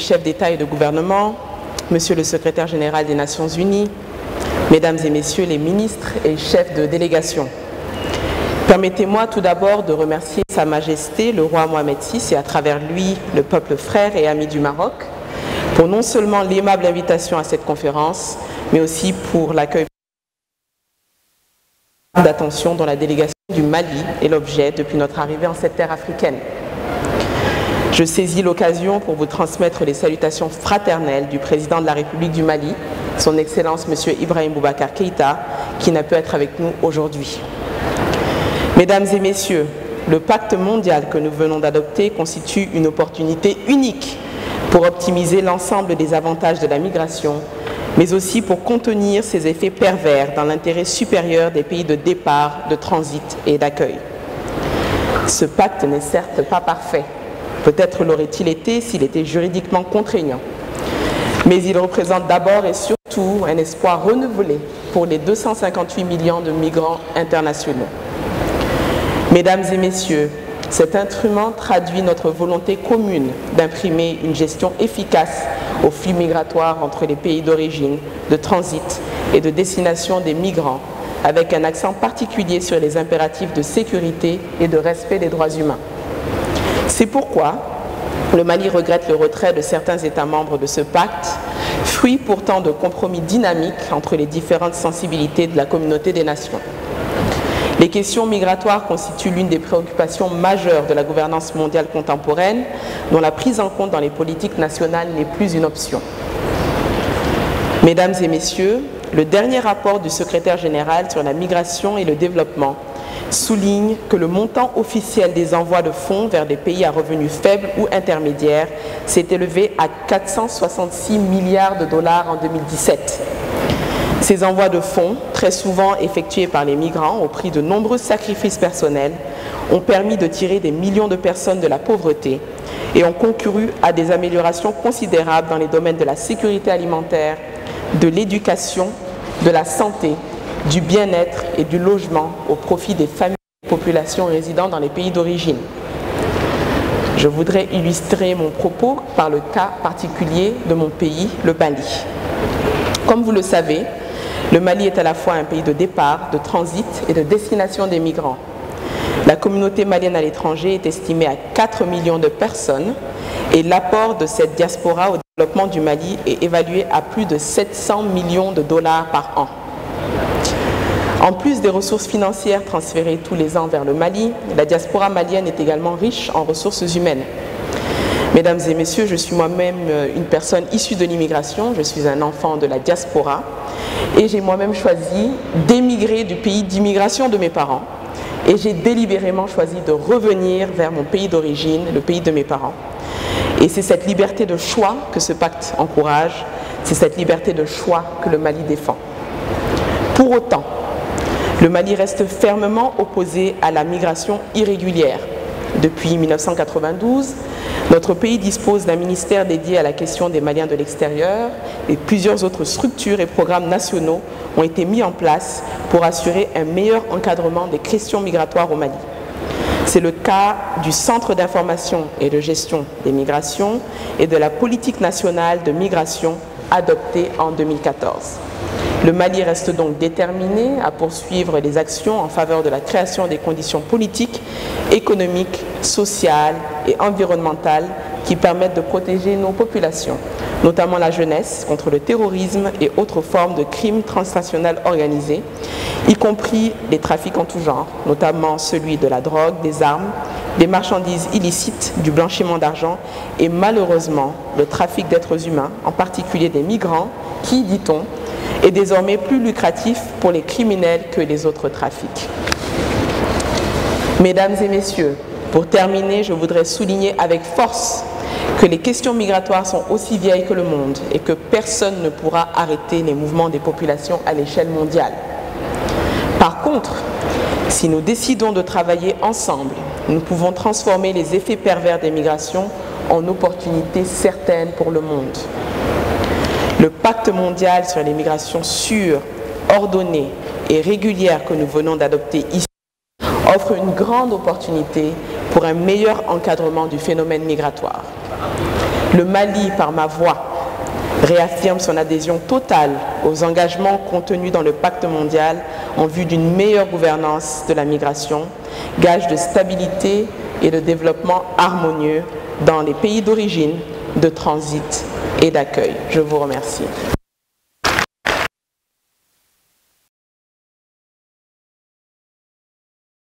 chefs d'État et de gouvernement, Monsieur le secrétaire général des Nations Unies, Mesdames et Messieurs les ministres et chefs de délégation. Permettez-moi tout d'abord de remercier Sa Majesté le roi Mohamed VI et à travers lui le peuple frère et ami du Maroc pour non seulement l'aimable invitation à cette conférence, mais aussi pour l'accueil d'attention dont la délégation du Mali est l'objet depuis notre arrivée en cette terre africaine. Je saisis l'occasion pour vous transmettre les salutations fraternelles du président de la République du Mali, son Excellence M. Ibrahim Boubacar Keïta, qui n'a pu être avec nous aujourd'hui. Mesdames et Messieurs, le pacte mondial que nous venons d'adopter constitue une opportunité unique pour optimiser l'ensemble des avantages de la migration, mais aussi pour contenir ses effets pervers dans l'intérêt supérieur des pays de départ, de transit et d'accueil. Ce pacte n'est certes pas parfait. Peut-être l'aurait-il été s'il était juridiquement contraignant. Mais il représente d'abord et surtout un espoir renouvelé pour les 258 millions de migrants internationaux. Mesdames et Messieurs, cet instrument traduit notre volonté commune d'imprimer une gestion efficace aux flux migratoires entre les pays d'origine, de transit et de destination des migrants, avec un accent particulier sur les impératifs de sécurité et de respect des droits humains. C'est pourquoi le Mali regrette le retrait de certains États membres de ce pacte, fruit pourtant de compromis dynamiques entre les différentes sensibilités de la communauté des nations. Les questions migratoires constituent l'une des préoccupations majeures de la gouvernance mondiale contemporaine, dont la prise en compte dans les politiques nationales n'est plus une option. Mesdames et Messieurs, le dernier rapport du secrétaire général sur la migration et le développement souligne que le montant officiel des envois de fonds vers des pays à revenus faibles ou intermédiaires s'est élevé à 466 milliards de dollars en 2017. Ces envois de fonds, très souvent effectués par les migrants au prix de nombreux sacrifices personnels, ont permis de tirer des millions de personnes de la pauvreté et ont concouru à des améliorations considérables dans les domaines de la sécurité alimentaire, de l'éducation, de la santé, du bien-être et du logement au profit des familles et des populations résidant dans les pays d'origine. Je voudrais illustrer mon propos par le cas particulier de mon pays, le Mali. Comme vous le savez, le Mali est à la fois un pays de départ, de transit et de destination des migrants. La communauté malienne à l'étranger est estimée à 4 millions de personnes et l'apport de cette diaspora au développement du Mali est évalué à plus de 700 millions de dollars par an. En plus des ressources financières transférées tous les ans vers le Mali, la diaspora malienne est également riche en ressources humaines. Mesdames et Messieurs, je suis moi-même une personne issue de l'immigration, je suis un enfant de la diaspora et j'ai moi-même choisi d'émigrer du pays d'immigration de mes parents et j'ai délibérément choisi de revenir vers mon pays d'origine, le pays de mes parents. Et c'est cette liberté de choix que ce pacte encourage, c'est cette liberté de choix que le Mali défend. Pour autant, le Mali reste fermement opposé à la migration irrégulière. Depuis 1992, notre pays dispose d'un ministère dédié à la question des Maliens de l'extérieur et plusieurs autres structures et programmes nationaux ont été mis en place pour assurer un meilleur encadrement des questions migratoires au Mali. C'est le cas du Centre d'information et de gestion des migrations et de la politique nationale de migration adoptée en 2014. Le Mali reste donc déterminé à poursuivre les actions en faveur de la création des conditions politiques, économiques, sociales et environnementales qui permettent de protéger nos populations, notamment la jeunesse, contre le terrorisme et autres formes de crimes transnationaux organisés, y compris les trafics en tout genre, notamment celui de la drogue, des armes, des marchandises illicites, du blanchiment d'argent et malheureusement le trafic d'êtres humains, en particulier des migrants qui, dit-on, est désormais plus lucratif pour les criminels que les autres trafics. Mesdames et Messieurs, pour terminer, je voudrais souligner avec force que les questions migratoires sont aussi vieilles que le monde et que personne ne pourra arrêter les mouvements des populations à l'échelle mondiale. Par contre, si nous décidons de travailler ensemble, nous pouvons transformer les effets pervers des migrations en opportunités certaines pour le monde. Le pacte mondial sur les migrations sûres, ordonnées et régulières que nous venons d'adopter ici offre une grande opportunité pour un meilleur encadrement du phénomène migratoire. Le Mali, par ma voix, réaffirme son adhésion totale aux engagements contenus dans le pacte mondial en vue d'une meilleure gouvernance de la migration, gage de stabilité et de développement harmonieux dans les pays d'origine, de transit et d'accueil. Je vous remercie.